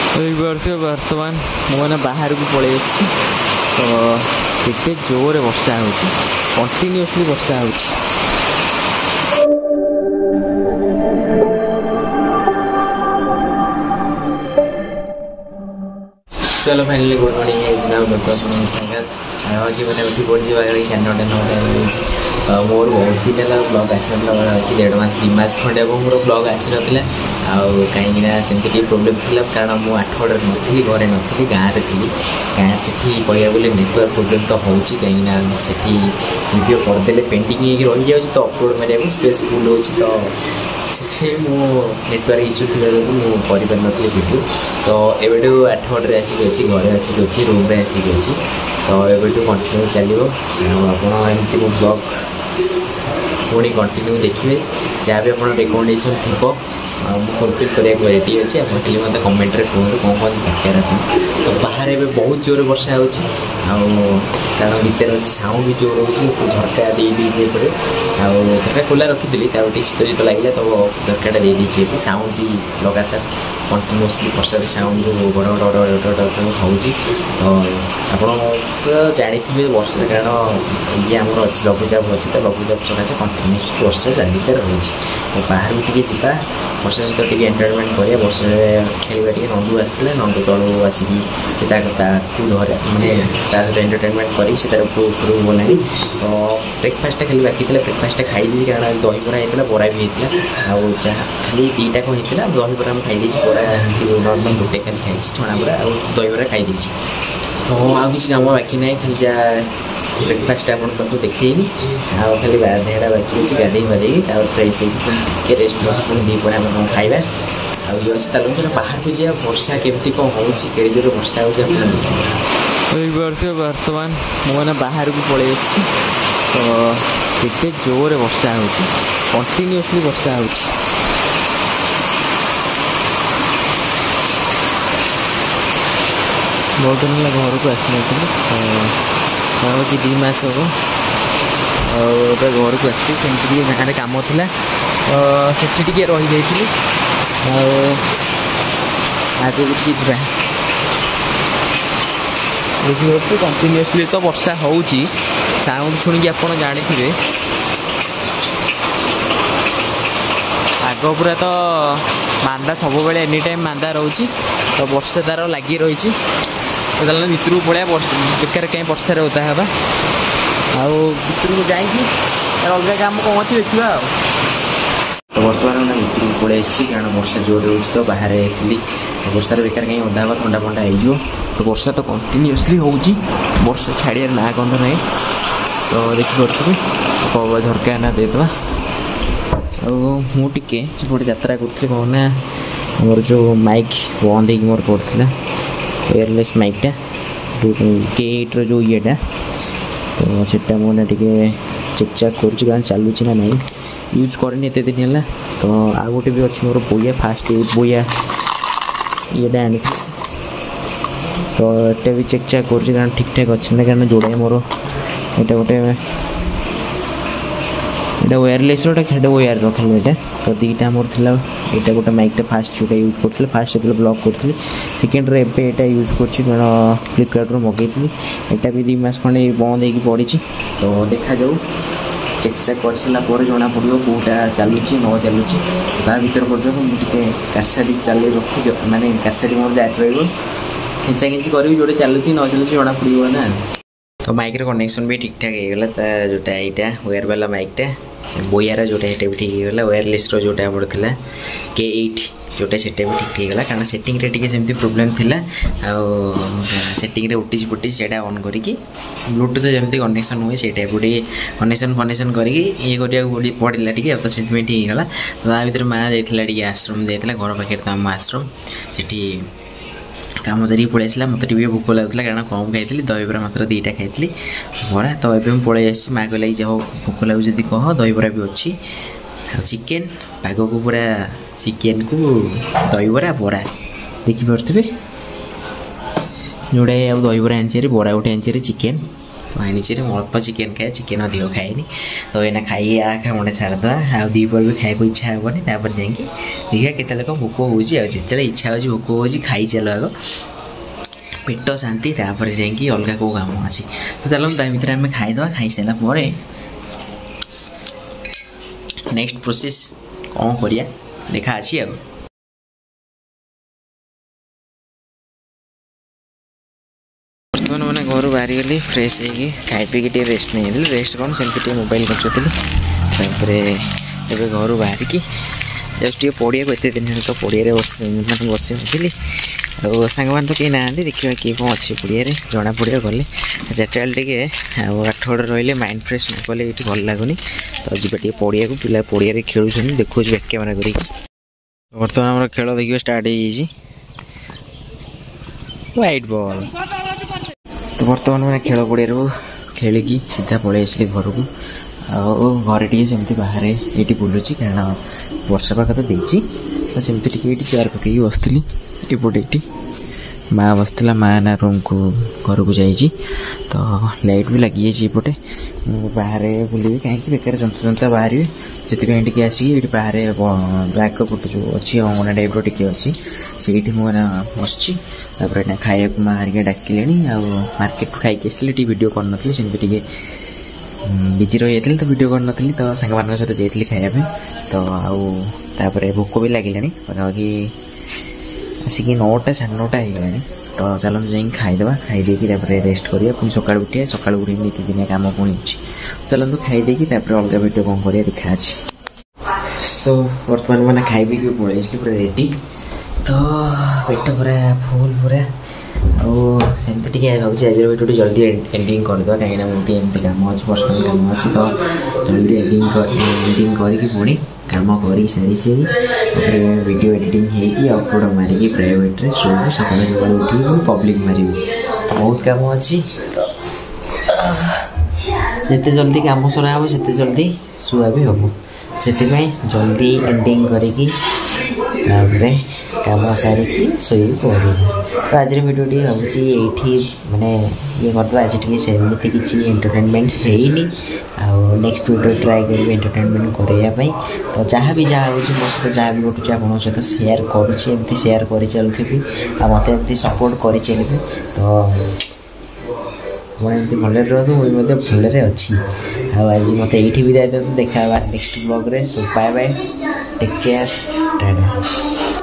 बर्तमान मैंने बाहर को पलि तो केते जोर वर्षा हो कंटिन्यूअसली वर्षा हो चलो फाइनली गुड मॉर्निंग आज मैंने उठी पड़ी साढ़े 9 मोर बहुत दिन है ब्लॉग आसी ना कि 1.5 मास 2 मास खंडे मोर ब्लॉग आसी ना कहीं से प्रोब्लेम थी कारण मुझे 8 गड़े नी घरे नी गाँव में थी गाँव से कह बोले नेटवर्क प्रोब्लेम तो हो कहीं वीडियो करदे पेंडिंग रही जाए तो अपलोड मारे स्पेस फुल हो से नेटवर्क इश्यू थी मुझे नी वीडियो तो एवं 8 गड़े आसिक अच्छी घरे आसिक अच्छी रूम में आसिक अच्छी तो एवं कंटिन्यू चलो आपमती मो ब्लॉग पुणी कंटिन्यू देखिए जहाँ भी आप रिकमेंडेसन थी फुलफिल करने रेडी अच्छे आप खाली मतलब कमेंट रे कहूँ कौन कौन दरकार तो बाहर एवं बहुत जोर वर्षा हो कारण भितर अच्छे साउंड भी जोर हो झरका दे दीजिए झरका खोला रखी शीत शीत लगे तो झरकाटा दे दीजिए साउंड भी लगातार कंटिन्यूअसली वर्षा साउंड जो बड़ बड़ हो तो आप जानी वर्षा कारण ये आमर अच्छी लघुचाप अच्छी तो लघुचाप सकाशे कंटिन्यूअस वर्षा चली रही तो बाहर भी टे वर्षा सहित टे एंटरटेनमेंट करा वर्षा खेलवा टे नंदू आसते नंदू तलू आसिक धरे मैंने सहित एंटरटेनमेंट कर गला तो ब्रेकफास्ट खाली बाकी था ब्रेकफास्ट खाई कारण दही बरा होता बरा भी होता आउ चाह खाली 2टा कौन होता दही बरा खाई बरा नर्माल गोटे खाली खाई छणा बरा और दही बरा खाई तो आउ कि कम बाकी ना खाली जहाँ ब्रेकफास्ट आप देखनी आउ खाली गाधेटा बाकी अच्छे गाधे बाधे फ्रेश होकर रेस्ट पुणी दीपर आम खाଇବା आउ ये अच्छे तालुक बाहर को जा वर्षा केमती कौन हो जोर वर्षा हो बर्तमान मैंने बाहर को पलि तो केते जोर वर्षा हो कंटिन्यूअसली वर्षा हो बहुत दिन है घर को आसी ना कि 2 मास हम और घर को आसी गाँव में कम थी से रही जाइए आगे देखिए कंटिन्यूअसली तो वर्षा हो साउंड शुणी आप जानी आग पूरा तो मांदा सब बेले एनी टाइम मांदा रोचे तो वर्षा तार लगी रही तो भितर को पड़ा बेकार कहीं वर्षा होता है भितर को जाकि अलग काम कौन अच्छी देखा तो बर्तमान भितर को पड़े कारण वर्षा जोर हो तो बाहर थी वर्षार बेकार कहीं ओदा हाँ थंडा फंडा हो तो वर्षा तो कंटिन्यूअसली हो वर्षा छाड़ियार ना गंध ना तो देखिए झरका ना देदेवा मुझे गोटे यात्रा करी कहना मोर जो माइक बंद मोर पड़ा वायरलेस माइकटा जो K8 रो येटा तो सेटा मैंने चेक चेक कर चलुची ना नहीं यूज करनी एत दिन है तो आ गोटे भी अच्छी मोर बोया फास्ट बोया ये आनी तो ये भी चेक चेक कर ठीक ठाक अच्छे ना कारण जोड़ा मोर ये गोटे वायरलेस वायर रखल ये तो 2टा मोर थी यहाँ गोटे माइकटा फास्ट जोटा यूज कर फास्ट जो ब्लॉक करी सेकेंड एटा यूज कर फ्लिपकार्ट मगई यहाँ भी 2 मास खंडे बंद हो पड़ी तो देखा जाऊ चेक चेक कर सारापर जना पड़ो कौटा चलुची न चलुची ता भर पर्यटन मुझे कारसारी चल रखी माने कारसारी मोर जात खेचा खेची करी जोटे चलुची न चलुची जना पड़ो ना तो माइक कनेक्शन भी ठीक ठाक होगा जोटा यहाँ वायर वाला माइकटा से बोयार जोटा ये भी ठीक होगा वायरलेस जोटा आम था K8 जोटा से भी ठीक होगा कारण सेटिंग रे सेमती प्रोब्लेम थी सेटिंग उठी पुटी से ऑन करके ब्लूटूथ जमी कनेक्शन हुए से टाइप कनेक्शन फनेक्शन करके पड़ा टे तो से ठीक होगा तो आ भर माँ जाइए आश्रम जाइए घर पाखे तो आम आश्रम से काम सारी पलि आसला मत भोक लगुला कारण कम खाई दही बरा मात्र 2टा खाई बरा तो ये पलि आसी माँ कहला जाओ भोक लगुच कह दही बरा भी अच्छी चिकेन पाग को पूरा चिकेन को दही बरा बरा देखिपे जोड़ा दही बरा आनी बरा गोटे आनी चिकेन आनी अल्प चिकेन खाए चिकेन अधिक खाएनि तो एना खाई खा मुझे छाड़द आ दीपर भी खाया इच्छा हेनी तापर जा देखिए केत भोक हो जिते इच्छा हो भोक हो खाई चल आग पेट शांति तापर जाकि अलग कौ काम अच्छी तो चलो ता भर आम खाईद खाई सारापर नेक्स्ट प्रोसेस कौन करिया देखा अच्छी आ बर्तमान मैंने घर बाहरी गली फ्रेश होगी खाई पी रेस्ट नहीं रेस्ट कौन से मोबाइल कर घर बाहरिकी जस्ट पड़िया को एत दिन तो पड़िया बस नी सांग तो कहीं ना देखा किए कौन अच्छे पड़िया जना पड़ा गले चार्टाल टे आठगड़ रही माइंड फ्रेश न कले ये भल लगुनि तो जी पड़िया को पिला पड़िया खेलुं देखो बैक कैमेरा कर बर्तमान आम खेल देखिए स्टार्ट हो व्हाइट बॉल तो बर्तमान मैंने खेल पड़िया खेलिकी सीधा पलि आसली घर को आरे टे सेमती बाहर ये बुलूची कारण वर्षा पाख तो देती तो सेमती टे चेयर पकई बसती एपटे ये माँ बसला माँ ना रूम को घर को जाइए तो लाइट भी लगी जाइए बाहर बुले कहीं बेकार जनता जनता बाहर से आसिक बाहर ब्लैक पट जो अच्छी अंगना टाइप टे अच्छी से मुझे बसची खाया माँ हरिका डाकिले मार्केट खाई आसली वीडियो करनी सेमती बिजी रही तो वीडियो करनी तो सांग सहित जाइए खायापी तो आउे भोक भी लगे पाखापाखि आसिक 9टा 9:30 होगा तो चलो जाइए खाईदे खाईदे रेस्ट करिए पुणी सका उठे सका उठी नीतिदिनिया कम पुणी अच्छी चलो खाईदे अलग वीडियो कौन कर देखा अच्छे सो बर्तमान मैंने खाई पी पलि पूरा रेडी तो पेट पूरा फुल पूरा आमती भाई आज वीडियो जल्दी एंडिंग करदे कहीं मुझे एमती कम अच्छे पर्सनाल कम अच्छी तो जल्दी एंडिंग करके पुणी कम कर सारी से वीडियो एडिटिंग होगी अपलोड मारिकी प्राइवेट शो सका सका उठी पब्लिक मारि तो बहुत कम अच्छी तो जिते जल्दी कम सरा हे से जल्दी शुआ भी हम से जल्दी एंडिंग करी कम सारिकी शोई पड़े तो आज वीडियो भाई ये माने ये करदे आज सेमती किसी एंटरटेनमेंट है नेक्स्ट वीडियो ट्राए करेंगे एंटरटेनमेंट करने तो जहाँ भी जहाँ हो मो सहित जहाँ भी घटुचे आप सहित सेयार करमती सेयार कर चलुथी मत एमती सपोर्ट कर चलिए तो एमती भले रुहतु मुझे भले अच्छी आज मत ये विदाय दिखाँ देखा नेक्स्ट ब्लॉग रे so bye bye take care Tata.